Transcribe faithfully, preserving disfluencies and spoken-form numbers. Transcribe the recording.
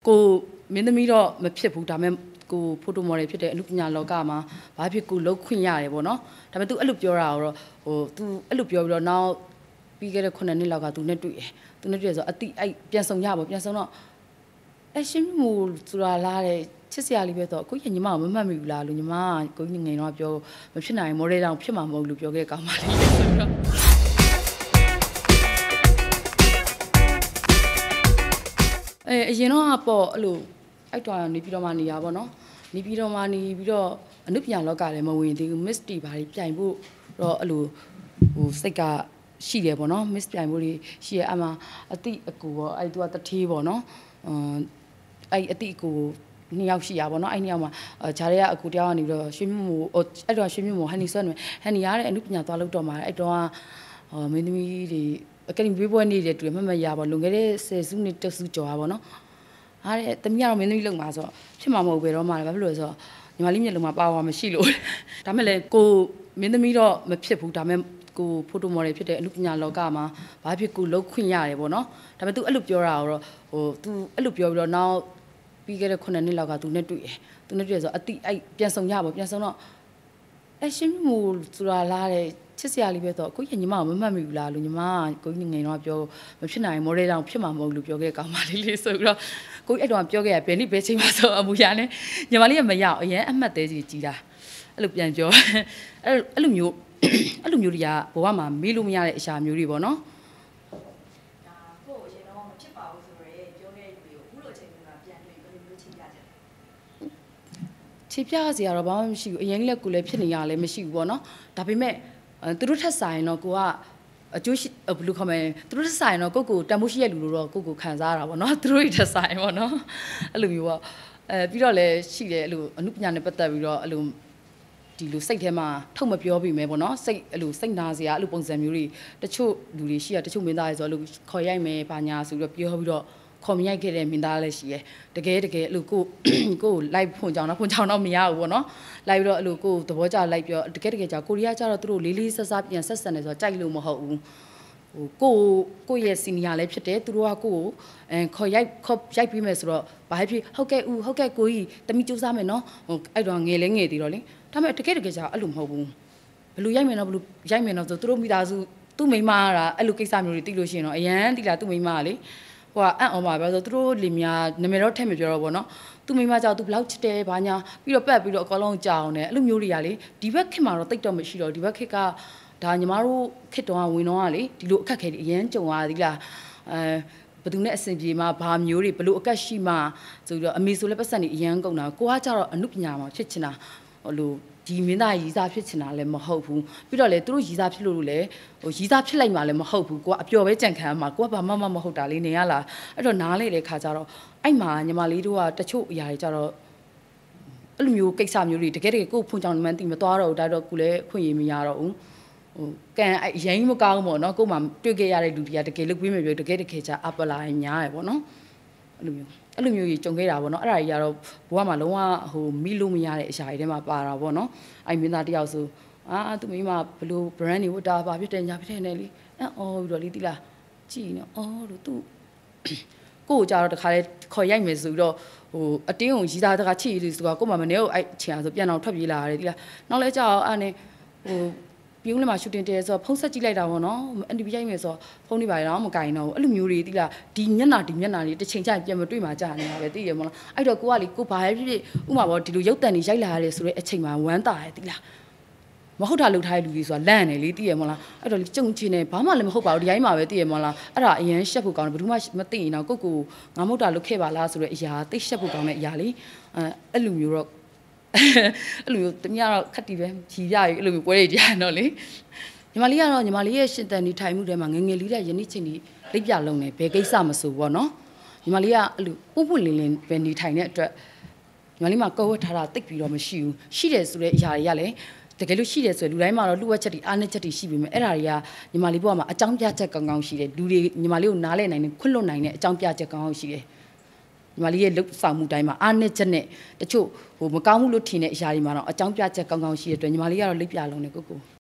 ကိုမင်းသမီးတော့မဖြစ်ဘူးဒါပေမဲ့ကိုဖိုတိုမော်ဒယ်ဖြစ်တဲ့အမှုပညာလောကမှာဘာဖြစ်ကိုလုံးခွင့်ရတယ်ပေါ့နော်ဒါပေမဲ့ तू အဲ့လိုပြောတာတော့ဟို तू အဲ့လိုပြောပြီးတော့နောက်ပြီးခဲ့တဲ့ခုနှစ်နှစ်လောက်က तू နဲ့တွေ့တယ် तू နဲ့တွေ့ဆိုအတိအဲ့ပြန်ဆောင်ရပေါ့ပြန်ဆောင်တော့အရှင်းမှုဆိုတာလားတဲ့ချစ်စရာလေးပဲတော့ကိုကြီးညီမကမမှတ်မိဘူးလားလို့ညီမကကိုကြီးငယ်တော့ပြောမဖြစ်နိုင်မော်ဒယ်တောင်ဖြစ်မှာမဟုတ်လို့ပြောခဲ့ကောင်းပါလိမ့်ဆိုတော့အဲအရင်တော့ပေါ့အဲ့လိုအဲ့တော့နေပြီးတော့မှနေရပါတော့နေပြီးတော့မှနေပြီးတော့အနုပညာလောကလည်းမဝင်သေးဘူး miss တီဘာတွေပြိုင်ဖို့တော့အဲ့လိုဟိုစိတ်ကရှိတယ်ပေါ့နော် miss ပြိုင်ဖို့တွေရှိရအမှအတိအကူပေါ့အဲ့သူကတထေးပေါ့နော်အဲ့အတိအကူနှစ်ယောက်ရှိရပါတော့အဲ့နှစ်ယောက်မှာဂျားရဲကအကူတယောက်ကနေပြီးတော့ရွှေမြမို့အဲ့တော့ရွှေမြမို့ဟန်နီဆွမ်းဟန်နီရတဲ့အနုပညာသွားလို့တော့မှာအဲ့တော့မင်းသမီးတွေအကယ်ဒမီပွဲနေတဲ့တူမှတ်မရပါလွန်ခဲ့တဲ့ဆယ်စုနှစ်တစုကျော်ပါပေါ့နော်အားတဲ့တမီးကတော့မင်းသမီးလုံမှာဆိုဖြစ်မှာမဟုတ်ပဲတော့မှာဘာဖြစ်လို့လဲဆိုတော့ညီမလေးမျက်လုံးမှာပါဝါမရှိလို့ဒါမဲ့လေကိုမင်းသမီးတော့မဖြစ်ဘူးဒါမဲ့ကိုဖိုတိုမော်ဒယ်ဖြစ်တဲ့အမှုပညာလောကမှာဘာဖြစ်ကိုလုံးခွင့်ရတယ်ပေါ့နော်ဒါပေမဲ့ तू အဲ့လိုပြောတာတော့ဟို तू အဲ့လိုပြောပြီးတော့နောက်ပြီးခဲ့တဲ့ခုနှစ်နှစ်လောက်က तू နဲ့တွေ့တယ် तू နဲ့တွေ့ဆိုအတိအဲ့ပြန်ဆောင်ရပေါ့ပြန်ဆောင်တော့အရှင်းမှုဆိုတာလားတဲ့ချစ်စရာလေးပဲတော့ကိုကြီးညီမကမမှတ်မိဘူးလားလို့ညီမကကိုကြီးငယ်တော့ပြောမဖြစ်နိုင်မော်ဒယ်တောင်ဖြစ်မှာမဟုတ်လို့ပြောခဲ့ကောင်းပါလိမ့်လေဆိုပြီးတော့ကိုကြီးအဲ့တော့ပြောခဲ့ရဘယ်နည်းဘယ်ချိန်မှဆိုအမူအရာနဲ့ညီမလေးကမရအောင်အရင်အမှတ်သေးကြီးကြီးတာအဲ့လိုပြန်ပြောအဲ့အဲ့လိုမျိုးအဲ့လိုမျိုးတွေကဘဝမှာမေးလို့မရတဲ့အရာမျိုးတွေပေါ့နော်ဒါကိုအရင်တော့မဖြစ်ပါဘူးဆိုတော့ပြောခဲ့ပြီးကိုအခုလိုအချိန်မှာပြန်တွေ့ဘယ်လိုမျိုးချိန်ပြကြလဲခြေပြစရာတော့ဘာမှမရှိဘူးအရင်ကလည်းကိုလည်းဖြစ်နေရလည်းမရှိဘူးပေါ့နော်ဒါပေမဲ့သူတို့ထက်ဆိုင်တော့ကိုကအကျိုးရှိဘယ်လိုခေါ်မလဲသူတို့ထက်ဆိုင်တော့ကိုကိုတန်ဖိုးရှိရဲ့လူလိုတော့ကိုကိုခံစားရတာပေါ့နော်သူတို့ထက်ဆိုင်ပေါ့နော်အဲ့လိုမျိုးပေါ့အဲပြီးတော့လည်းရှိတယ်အဲ့လိုအမှုပညာနဲ့ပတ်သက်ပြီးတော့အဲ့လိုဒီလိုစိတ်ထဲမှာထုတ်မပြောပြီးမယ်ပေါ့နော်စိတ်အဲ့လိုစိတ်နာစရာအဲ့လိုပုံစံမျိုးတွေတချို့လူတွေရှိရတချို့မင်းသားတွေဆိုအဲ့လိုခေါ်ရိုက်မယ်ဘာညာဆိုပြီးတော့ပြောပြီးတော့ခေါ်မရိုက်ခဲ့တဲ့မင်းသားလည်းရှိရဲတကယ်တကယ်အဲ့လိုကိုကို live ဖွင့်ကြအောင်တော့ဖွင့်ကြအောင်တော့မရဘူးပေါ့နော် live ပြီးတော့အဲ့လိုကိုသဘောကျ live ပြောတကယ်တကယ်ကြာကိုရီးယားကျတော့သူတို့လေးလေးဆဆပြန်ဆက်ဆံနေဆိုတော့ကြိုက်လို့မဟုတ်ဘူးဟိုကိုကိုရဲ့ senior လည်းဖြစ်တယ်သူတို့ကကိုအဲခေါ်ရိုက်ခေါ်ရိုက်ပြီးမယ်ဆိုတော့ဘာဖြစ်ဟုတ်ကဲ့ဦးဟုတ်ကဲ့ကိုကြီးတမိစူးစမ်းမယ်နော်ဟိုအဲ့တော့ငယ်လဲငယ်သေးတော့လေဒါပေမဲ့တကယ်တကယ်ကြာအဲ့လိုမဟုတ်ဘူးဘလူရိုက်မယ်နော်ဘလူရိုက်မယ်နော်ဆိုသူတို့မိသားစုသူ့မိန်းမကအဲ့လိုကိစ္စမျိုးတွေသိလို့ရှိရင်တော့အရန်တိလာသူ့မိန်းမကလေဟိုကအံ့ဩပါပဲဆိုသူတို့လင်မယားနာမည်တော့ထည့်မပြောတော့ဘောနော်သူ့မိန်းမကြောက်သူဘလောက်ချစ်တယ်ဘာညာပြီးတော့ပတ်ပြီးတော့အကောလုံးကြောက်နေအဲ့လိုမျိုးတွေကလေဒီဘက်ခေတ်မှာတော့တိတ်တော့မရှိတော့ဒီဘက်ခေတ်ကဒါညီမတို့ခေတ်တုန်းကဝင်တော့ကလေဒီလိုအခက်ခဲတွေအရန်ကြုံရသည်လားအဲဘယ်သူနဲ့အဆင်ပြေမှာဘာမျိုးတွေဘလို့အကက်ရှိမှဆိုပြီးတော့အမေဆိုလည်းပတ်စံနေအရန်ကုန်တာကိုကကြတော့အနုပညာမှာဖြစ်ချင်တာဟိုလိုဒီမင်းသားရီစားဖြစ်ချင်တာလည်းမဟုတ်ဘူးပြီးတော့လေသူတို့ရီစားဖြစ်လို့လို့လေဟိုရီစားဖြစ်လိုက်မှလည်းမဟုတ်ဘူးကိုကအပျော်ပဲကြံခံမှာကိုကဘာမှမမဟုတ်တာလေးနေရလားအဲ့တော့နားလေတဲ့ခါကျတော့အဲ့မှာညီမလေးတို့ကတချို့အရာတွေကြတော့အဲ့လိုမျိုးကိစ္စမျိုးတွေတကယ်တကယ်ကိုဖွင့်ကြောင်မှန်းသိမသွားတော့ဘူးဒါတော့ကိုလည်းဖွင့်ရမရတော့ဘူးဟိုကန်အရင်မကောင်းပေါ့နော်ကိုမှတွေ့ခဲ့ရတဲ့လူတွေကတကယ်လုတ်ပြီးမယ်ပြောတကယ်တကယ်ချအပလာညားရယ်ပေါ့နော်အဲ့လိုမျိုးအဲ့လိုမျိုးကြီးကြုံခဲ့တာပေါ့နော်အဲ့ဒါကြီးကတော့ဘဝမှာလုံးဝဟိုမိလို့မရတဲ့အရာတွေထဲမှာပါတာပေါ့နော်အဲ့မင်းသားတယောက်ဆိုအာသူမိမဘလို့ brand တွေဝတ်တာပါဖြစ်တယ်ညာဖြစ်တယ်နဲ့လေအော်ပြီးတော့လေတိလားကြည်နော်အော်လို့သူကိုကိုကြတော့တခါလေခေါ်ရိုက်မယ်ဆိုပြီးတော့ဟိုအတင်းကိုရီးသားတခါချိရည်ဆိုတော့ကိုမမနေကိုအဲ့ချင်အောင်ဆိုပြန်အောင်ထွက်ပြေးလာရတယ်တိလားနောက်လဲကြောက်အဲ့နဲ့ဟိုပြုံးလည်းမှာရှူတင်တဲဆိုတော့ဖုန်းဆက်ကြည့်လိုက်တာပေါ့နော်အန်တီပြရိုက်မယ်ဆိုတော့ဖုန်းတွေပါတော့မကင်တော့ဘူးအဲ့လိုမျိုးတွေတိလားဒီမျက်နှာဒီမျက်နှာတွေတစ်ချိန်ကျရင်ပြန်မတွေ့မှကြာနေတာပဲသိရမလားအဲ့တော့ကိုကလေကိုဘာပဲဖြစ်ဖြစ်ဥမာပေါ့ဒီလိုရုပ်တံတွေရိုက်လာရတယ်ဆိုတော့အချိန်မှာဝမ်းတာရယ်တိလားမဟုတ်တာလုပ်ထားတဲ့လူတွေဆိုတာလန့်နေလေသိရမလားအဲ့တော့ကြုံချင်နေဘာမှလည်းမဟုတ်ပါဘူးဒီတိုင်းမှာပဲသိရမလားအဲ့ဒါအရင်ရှက်ဖို့ကောင်းတယ်ဘယ်သူမှမသိရင်တော့ကိုကိုငါမဟုတ်တာလုပ်ခဲ့ပါလားဆိုတဲ့အရာသိရှက်ဖို့ကောင်းတဲ့အရာလေအဲအဲ့လိုမျိုးတော့အဲ့လိုမျိုးတမီးကတော့ခက်တီပဲရီရပြီအဲ့လိုမျိုးပွဲတွေကြားတော့လေညီမလေးကတော့ညီမလေးရဲ့ရှင်တန်ဒီထိုင်မှုထဲမှာငငယ်လေးတဲ့ယနေ့ချိန်ဒီလိပ်ပြလုံးနေဘယ်ကိစ္စမဆိုပေါ့နော်ညီမလေးကအဲ့လိုပုပ်ပွလင်းလင်းပဲနေထိုင်တဲ့အတွက်ညီမလေးမှာကောဝတ်ထားတာတိတ်ပြီးတော့မရှိဘူးရှိတယ်ဆိုတဲ့အရာတွေကလည်းတကယ်လို့ရှိတယ်ဆိုရင်လူတိုင်းမှာတော့လူဝက်ချက်တွေအားနည်းချက်တွေရှိပြီမယ်အဲ့ဒါတွေကညီမလေးဘဝမှာအကြောင်းပြချက်ကောင်းကောင်းရှိတယ်လူတွေညီမလေးကိုနားလဲနိုင်တယ်ခွင့်လွတ်နိုင်တဲ့အကြောင်းပြချက်ကောင်းကောင်းရှိတယ်ညီမလေးရဲ့လှုပ်ဆောင်မှုတိုင်းမှာအားနည်းချက်နဲ့တချို့ဟိုမကောင်းမှုလို့ထင်တဲ့အရာတွေမှာတော့အကြောင်းပြချက်ကောင်းကောင်းရှိတဲ့အတွက်ညီမလေးကတော့လိပ်ပြလုံးနေကိုကို